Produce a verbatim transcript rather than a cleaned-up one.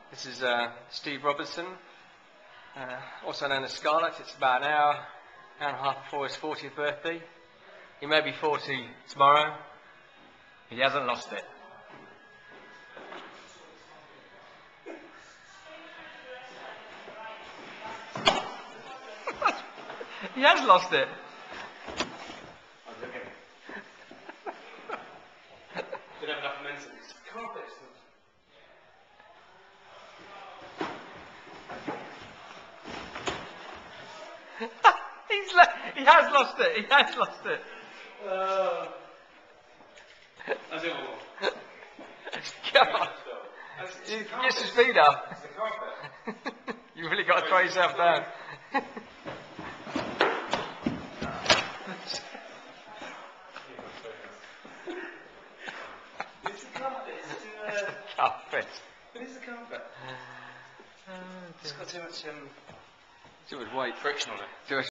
This is uh, Steve Robertson, uh, also known as Scarlett. It's about an hour, hour and a half before his fortieth birthday. He may be forty tomorrow. He hasn't lost it. He has lost it. I'm looking. Don't have enough momentum. It's carpet. He's le he has lost it. He has lost it. Uh, I'll do one more. Come on. It's You the can get carpet. your speed up. It's the carpet. You've really got to throw yourself down. It's the carpet. It's too, uh, Carpet. But it's the carpet. Oh, It's got too much um, too much weight. friction on it. Too much